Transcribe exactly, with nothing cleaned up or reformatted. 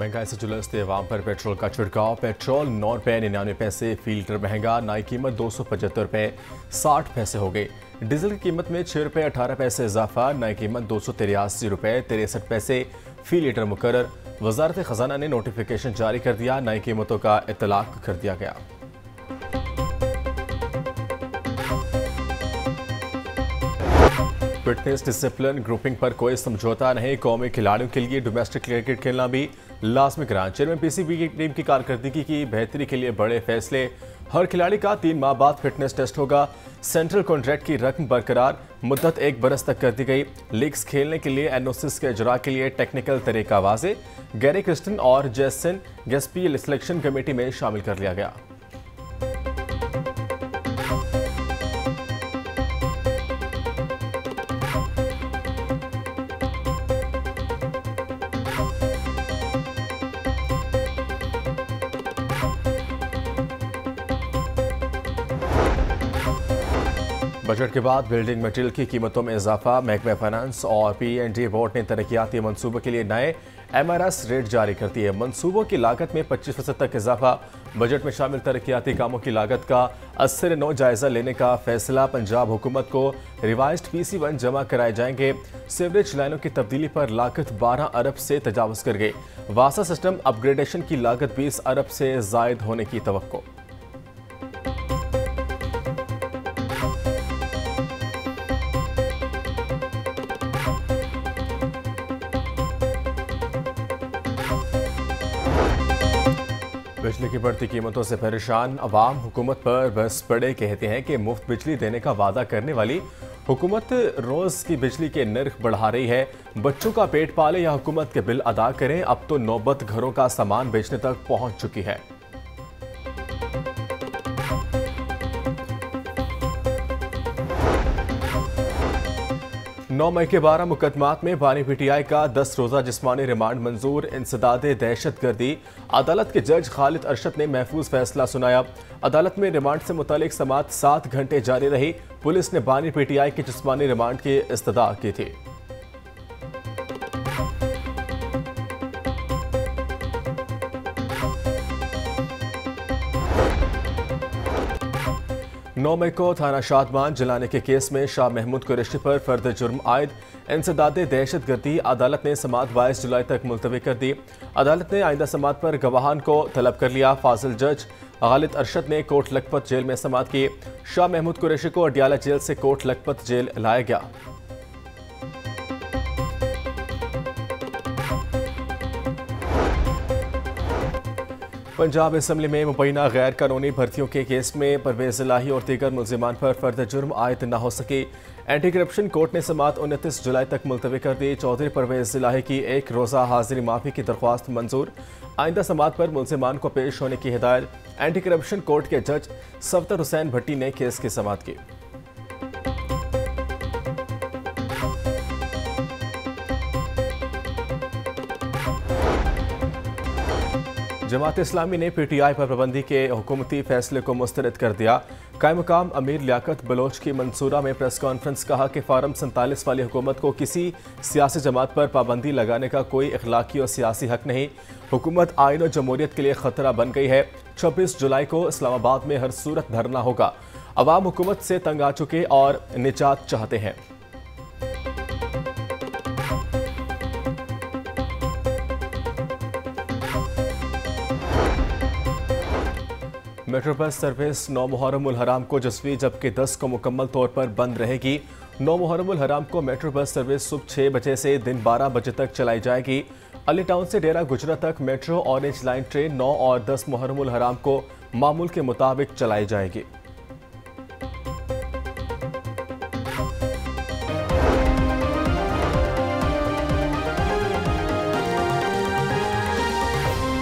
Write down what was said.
महंगाई से झुलसते अवाम पर पेट्रोल का छिड़काव। पेट्रोल नौ रुपये निन्यानवे पैसे फी लीटर महंगा, नई कीमत दो सौ पचहत्तर रुपये साठ पैसे हो गई। डीजल की कीमत में छः रुपये अठारह पैसे इजाफा, नई कीमत दो सौ तिरासी रुपये तिरसठ पैसे फी लीटर मुकर्रर। वजारत खजाना ने नोटिफिकेशन जारी कर दिया, नई कीमतों का इतलाक कर दिया गया। फिटनेस डिसिप्लिन ग्रुपिंग पर कोई समझौता नहीं, कौमी खिलाड़ियों के लिए डोमेस्टिक क्रिकेट खेलना भी लाजमी करार। चेयरमैन पीसीबी की टीम की कारकर्दगी की बेहतरी के लिए बड़े फैसले। हर खिलाड़ी का तीन माह बाद फिटनेस टेस्ट होगा। सेंट्रल कॉन्ट्रैक्ट की रकम बरकरार, मुद्दत एक बरस तक कर दी गई। लीग्स खेलने के लिए एनओसीज के इजरा के लिए टेक्निकल तरीका वाजे। गैरी क्रिस्टन और जेसन गेस्पी सिलेक्शन कमेटी में शामिल कर लिया गया। बजट के बाद बिल्डिंग मटेरियल की कीमतों में इजाफा। महकमा फाइनेंस और पीएनडी बोर्ड ने तरक्याती मंसूबों के लिए नए एमआरएस रेट जारी कर दिए। मंसूबों की लागत में पच्चीस फीसद तक इजाफा। बजट में शामिल तरक्याती कामों की लागत का अस्सी नौ जायजा लेने का फैसला। पंजाब हुकूमत को रिवाइज्ड पीसी वन जमा कराए जाएंगे। सीवरेज लाइनों की तब्दीली पर लागत बारह अरब से तजावुज कर गई। वासा सिस्टम अपग्रेडेशन की लागत बीस अरब से जायद होने की तवक्को। बिजली की बढ़ती कीमतों से परेशान अवाम हुकूमत पर बस पड़े। कहते हैं कि मुफ्त बिजली देने का वादा करने वाली हुकूमत रोज की बिजली के नर्ख बढ़ा रही है। बच्चों का पेट पाले या हुकूमत के बिल अदा करें, अब तो नौबत घरों का सामान बेचने तक पहुंच चुकी है। नौ मई के बारह मुकदमात में बानी पीटीआई का दस रोजा जिस्मानी रिमांड मंजूर। इंसदाद दहशतगर्दी। अदालत के जज खालिद अरशद ने महफूज फैसला सुनाया। अदालत में रिमांड से मुतालिक समाअत सात घंटे जारी रही। पुलिस ने बानी पीटीआई के जिस्मानी रिमांड की इस्तदा की थी। नौ मई को थाना शादमान जलाने के केस में शाह महमूद कुरैशी पर फर्द जुर्म आयद इंसदाद दहशतगर्दी। अदालत ने समाअत बाईस जुलाई तक मुलतवी कर दी। अदालत ने आइंदा समाअत पर गवाहान को तलब कर लिया। फाजिल जज खालिद अरशद ने कोट लखपत जेल में समाअत की। शाह महमूद कुरैशी को अडियाला जेल से कोट लखपत जेल लाया गया। पंजाब असम्बली में मुबैना गैर कानूनी भर्तियों के केस में परवेज इलाही और दीगर मुलजिमान पर फर्द जुर्म आयद न हो सकी। एंटी करप्शन कोर्ट ने समाअत उनतीस जुलाई तक मुलतवी कर दी। चौधरी परवेज इलाही की एक रोज़ा हाजिरी माफी की दरख्वास्त मंजूर। आइंदा समाअत पर मुलजिमान को पेश होने की हिदायत। एंटी करप्शन कोर्ट के जज सफदर हुसैन भट्टी ने केस की समाअत की। जमात इस्लामी ने पीटीआई पर पाबंदी के हुकूमती फैसले को मुस्तरद कर दिया। कायम मुकाम अमीर लियाकत बलोच की मंसूरा में प्रेस कॉन्फ्रेंस कहा कि फार्म सैंतालीस वाली हुकूमत को किसी सियासी जमात पर पाबंदी लगाने का कोई इखलाकी और सियासी हक नहीं। हुकूमत आइन और जमहूरियत के लिए खतरा बन गई है। छब्बीस जुलाई को इस्लामाबाद में हर सूरत धरना होगा। अवाम हुकूमत से तंग आ चुके और निजात चाहते हैं। मेट्रो बस सर्विस नौ मुहर्रम उल हराम को जस्वी जबकि दस को मुकम्मल तौर पर बंद रहेगी। नौ मुहर्रम उल हराम को मेट्रो बस सर्विस सुबह छः बजे से दिन बारह बजे तक चलाई जाएगी। अली टाउन से डेरा गुजरा तक मेट्रो ऑरेंज लाइन ट्रेन नौ और दस मुहर्रम उल हराम को मामूल के मुताबिक चलाई जाएगी।